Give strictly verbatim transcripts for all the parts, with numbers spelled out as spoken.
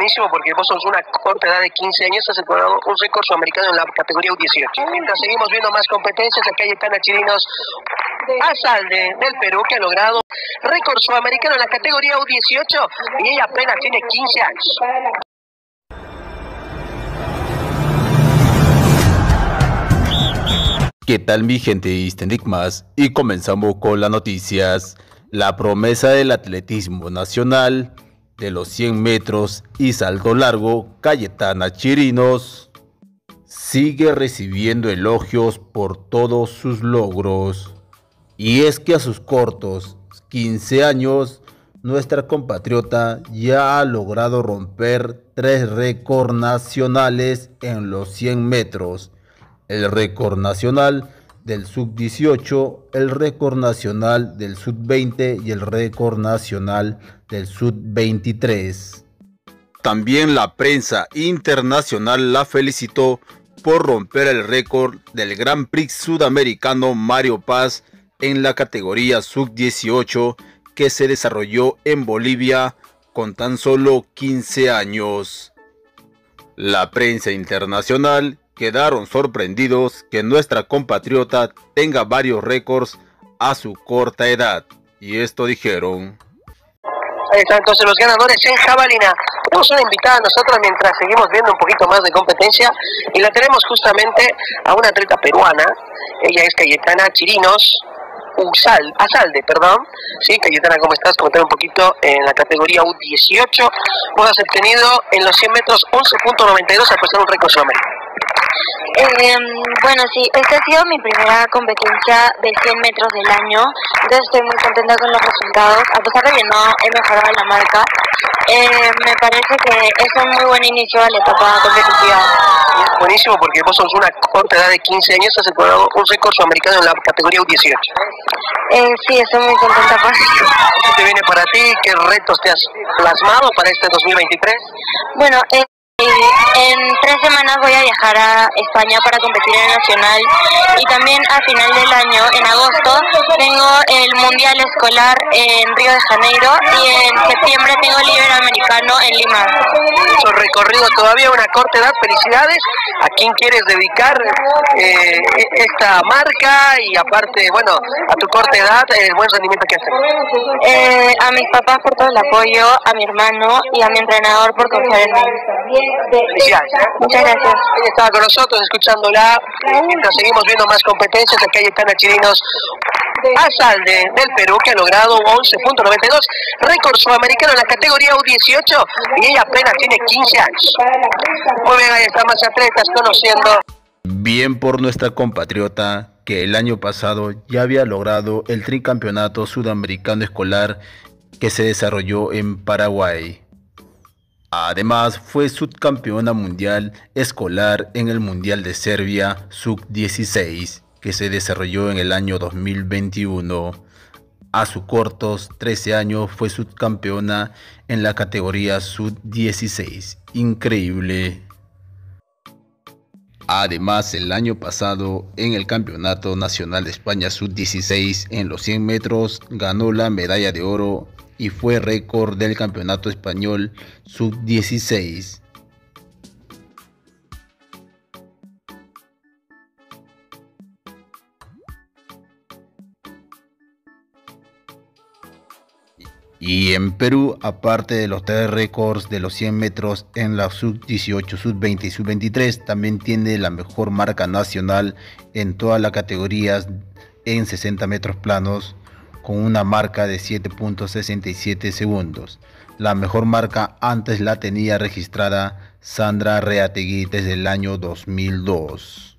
buenísimo porque vos sos una corta edad de quince años, has logrado un récord sudamericano en la categoría U dieciocho. Mientras seguimos viendo más competencias, acá hay Cayetana Chirinos Azalde del Perú, que ha logrado récord sudamericano en la categoría U dieciocho y ella apenas tiene quince años. ¿Qué tal, mi gente de Enigmas? Y comenzamos con las noticias. La promesa del atletismo nacional de los cien metros y salto largo, Cayetana Chirinos, sigue recibiendo elogios por todos sus logros. Y es que a sus cortos quince años, nuestra compatriota ya ha logrado romper tres récords nacionales en los cien metros. El récord nacional del sub dieciocho, el récord nacional del sub veinte y el récord nacional del sub veintitrés. También la prensa internacional la felicitó por romper el récord del Grand Prix sudamericano Mario Paz en la categoría sub dieciocho que se desarrolló en Bolivia con tan solo quince años. La prensa internacional quedaron sorprendidos que nuestra compatriota tenga varios récords a su corta edad, y esto dijeron. Ahí están entonces los ganadores en jabalina. Tenemos una invitada a nosotros mientras seguimos viendo un poquito más de competencia, y la tenemos justamente a una atleta peruana. Ella es Cayetana Chirinos Uzal, Azalde, perdón. Sí, Cayetana, ¿cómo estás? Comentar un poquito en la categoría U dieciocho. Vos has obtenido en los cien metros once punto noventa y dos al pasar un récord sudamericano. Eh, bueno, sí, esta ha sido mi primera competencia de cien metros del año, entonces estoy muy contenta con los resultados, a pesar de que no he mejorado la marca. Eh, me parece que es un muy buen inicio a la etapa competitiva. Buenísimo, porque vos sos una corta edad de quince años, has logrado un récord sudamericano en la categoría U dieciocho. Eh, sí, estoy muy contenta por eso. ¿Qué te viene para ti? ¿Qué retos te has plasmado para este dos mil veintitrés? Bueno, eh, en tres semanas voy a viajar a España para competir en el Nacional, y también a final del año, en agosto, tengo el Mundial Escolar en Río de Janeiro, y en septiembre tengo el Iberoamericano en Lima. Mucho recorrido todavía, una corta edad. Felicidades. ¿A quién quieres dedicar eh, esta marca? Y aparte, bueno, a tu corta edad, el buen rendimiento que haces. Eh, a mis papás por todo el apoyo, a mi hermano y a mi entrenador por confiar en mí. Felicidades, ¿eh? Muchas gracias. Ella estaba con nosotros escuchándola mientras seguimos viendo más competencias. Acá hay Cayetana Chirinos Azalde del Perú, que ha logrado once punto noventa y dos, récord sudamericano en la categoría U dieciocho, y ella apenas tiene quince años. Muy bien, ahí están más atletas conociendo. Bien por nuestra compatriota, que el año pasado ya había logrado el tricampeonato sudamericano escolar que se desarrolló en Paraguay. Además, fue subcampeona mundial escolar en el Mundial de Serbia sub dieciséis, que se desarrolló en el año dos mil veintiuno. A sus cortos trece años fue subcampeona en la categoría sub dieciséis. Increíble. Además, el año pasado, en el Campeonato Nacional de España sub dieciséis en los cien metros, ganó la medalla de oro y fue récord del Campeonato Español sub dieciséis. Y en Perú, aparte de los tres récords de los cien metros en la sub dieciocho, sub veinte y sub veintitrés, también tiene la mejor marca nacional en todas las categorías en sesenta metros planos, con una marca de siete punto sesenta y siete segundos. La mejor marca antes la tenía registrada Sandra Reategui desde el año dos mil dos.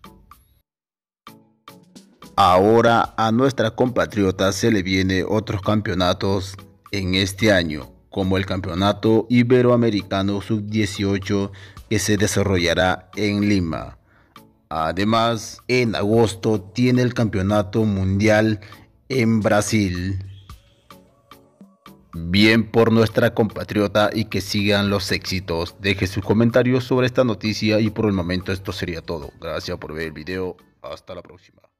Ahora a nuestra compatriota se le viene otros campeonatos en este año, como el Campeonato Iberoamericano sub dieciocho que se desarrollará en Lima. Además, en agosto tiene el Campeonato Mundial en Brasil. Bien por nuestra compatriota y que sigan los éxitos. Deje sus comentarios sobre esta noticia y por el momento esto sería todo. Gracias por ver el video. Hasta la próxima.